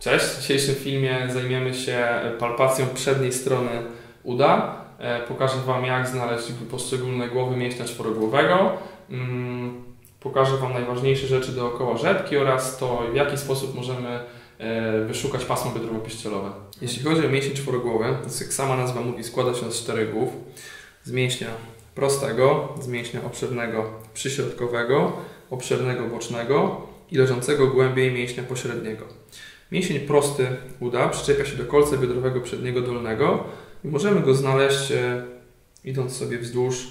Cześć, w dzisiejszym filmie zajmiemy się palpacją przedniej strony uda. Pokażę Wam, jak znaleźć poszczególne głowy mięśnia czworogłowego. Pokażę Wam najważniejsze rzeczy dookoła rzepki oraz to, w jaki sposób możemy wyszukać pasmo biodrowo-piszczelowe. Jeśli chodzi o mięsień czworogłowy, jak sama nazwa mówi, składa się z 4 głów. Z mięśnia prostego, z mięśnia obszernego przyśrodkowego, obszernego bocznego i leżącego głębiej mięśnia pośredniego. Mięsień prosty uda przyczepia się do kolca biodrowego przedniego dolnego i możemy go znaleźć idąc sobie wzdłuż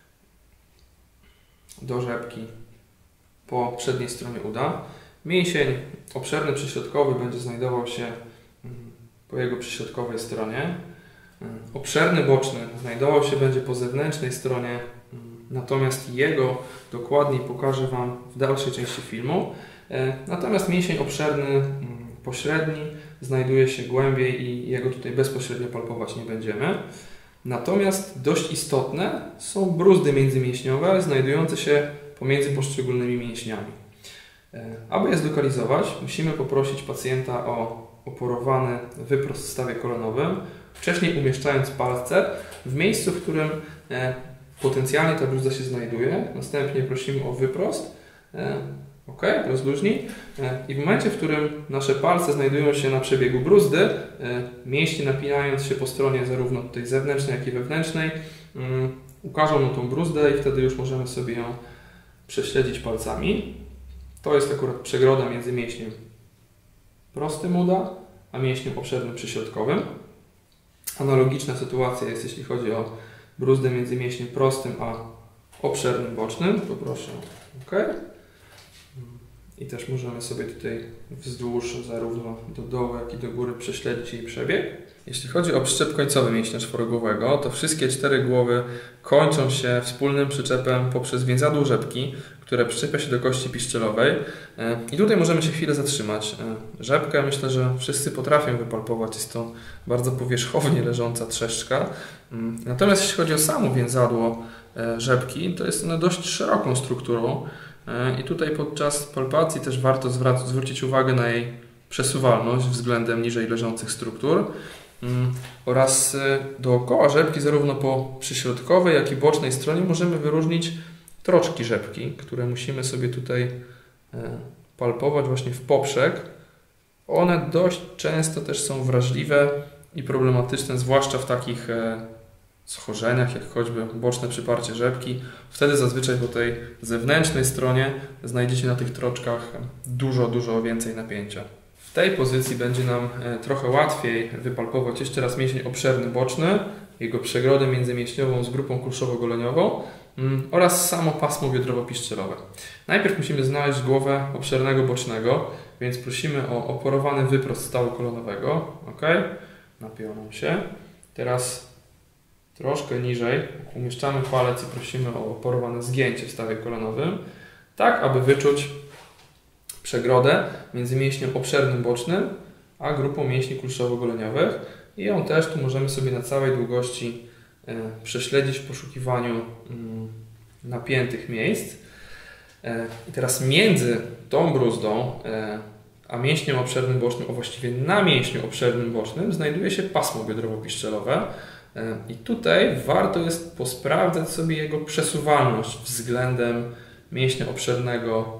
do rzepki po przedniej stronie uda. Mięsień obszerny przyśrodkowy będzie znajdował się po jego przyśrodkowej stronie. Obszerny boczny znajdował się będzie po zewnętrznej stronie, natomiast jego dokładniej pokażę Wam w dalszej części filmu. Natomiast mięsień obszerny pośredni znajduje się głębiej i jego tutaj bezpośrednio palpować nie będziemy. Natomiast dość istotne są bruzdy międzymięśniowe znajdujące się pomiędzy poszczególnymi mięśniami. Aby je zlokalizować, musimy poprosić pacjenta o oporowany wyprost w stawie kolanowym, wcześniej umieszczając palce w miejscu, w którym potencjalnie ta bruzda się znajduje. Następnie prosimy o wyprost. OK, rozluźnij. I w momencie, w którym nasze palce znajdują się na przebiegu bruzdy, mięśnie napinając się po stronie zarówno tej zewnętrznej, jak i wewnętrznej, ukażą mu tą bruzdę i wtedy już możemy sobie ją prześledzić palcami. To jest akurat przegroda między mięśniem prostym uda, a mięśniem obszernym przyśrodkowym. Analogiczna sytuacja jest, jeśli chodzi o bruzdę między mięśniem prostym a obszernym bocznym. Poproszę OK. I też możemy sobie tutaj wzdłuż zarówno do dołu, jak i do góry prześledzić jej przebieg. Jeśli chodzi o przyczep końcowy mięśnia czworogłowego, to wszystkie 4 głowy kończą się wspólnym przyczepem poprzez więzadło rzepki, które przyczepia się do kości piszczelowej. I tutaj możemy się chwilę zatrzymać. Rzepkę myślę, że wszyscy potrafią wypalpować. Jest to bardzo powierzchownie leżąca trzeszczka. Natomiast jeśli chodzi o samo więzadło rzepki, to jest ono dość szeroką strukturą. I tutaj podczas palpacji też warto zwrócić uwagę na jej przesuwalność względem niżej leżących struktur oraz dookoła rzepki, zarówno po przyśrodkowej, jak i bocznej stronie możemy wyróżnić troczki rzepki, które musimy sobie tutaj palpować właśnie w poprzek. One dość często też są wrażliwe i problematyczne, zwłaszcza w takich schorzeniach, jak choćby boczne przyparcie rzepki. Wtedy zazwyczaj po tej zewnętrznej stronie znajdziecie na tych troczkach dużo więcej napięcia. W tej pozycji będzie nam trochę łatwiej wypalpować jeszcze raz mięsień obszerny boczny, jego przegrodę międzymięśniową z grupą kulszowo-goleniową oraz samo pasmo biodrowo-piszczelowe. Najpierw musimy znaleźć głowę obszernego bocznego, więc prosimy o oporowany wyprost stawu kolanowego. OK, napiął nam się. Teraz troszkę niżej umieszczamy palec i prosimy o oporowane zgięcie w stawie kolanowym, tak aby wyczuć przegrodę między mięśniem obszernym bocznym a grupą mięśni kulszowo-goleniowych i ją też tu możemy sobie na całej długości prześledzić w poszukiwaniu napiętych miejsc. I teraz między tą bruzdą a mięśniem obszernym bocznym, a właściwie na mięśniu obszernym bocznym znajduje się pasmo biodrowo-piszczelowe. I tutaj warto jest posprawdzać sobie jego przesuwalność względem mięśnia obszernego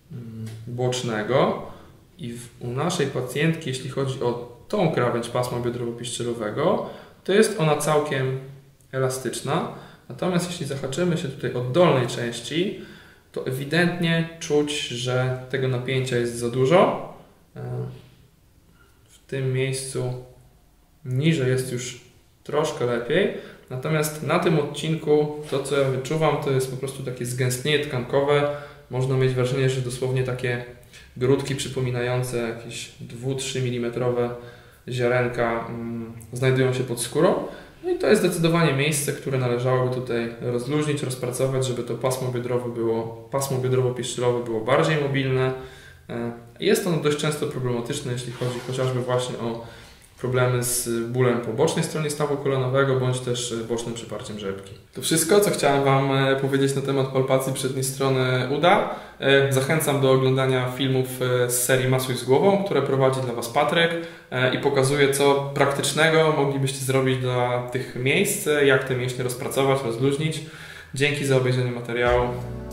bocznego i u naszej pacjentki, jeśli chodzi o tą krawędź pasma biodrowo-piszczelowego, to jest ona całkiem elastyczna. Natomiast jeśli zahaczymy się tutaj od dolnej części, to ewidentnie czuć, że tego napięcia jest za dużo. W tym miejscu niżej jest już troszkę lepiej, natomiast na tym odcinku to, co ja wyczuwam, to jest po prostu takie zgęstnienie tkankowe. Można mieć wrażenie, że dosłownie takie grudki przypominające jakieś 2-3 mm ziarenka znajdują się pod skórą. No i to jest zdecydowanie miejsce, które należałoby tutaj rozluźnić, rozpracować, żeby to pasmo biodrowo-piszczelowe było bardziej mobilne. Jest ono dość często problematyczne, jeśli chodzi chociażby właśnie o problemy z bólem po bocznej stronie stawu kolanowego, bądź też bocznym przyparciem rzepki. To wszystko, co chciałem Wam powiedzieć na temat palpacji przedniej strony uda. Zachęcam do oglądania filmów z serii Masuj z głową, które prowadzi dla Was Patryk i pokazuje, co praktycznego moglibyście zrobić dla tych miejsc, jak te mięśnie rozpracować, rozluźnić. Dzięki za obejrzenie materiału.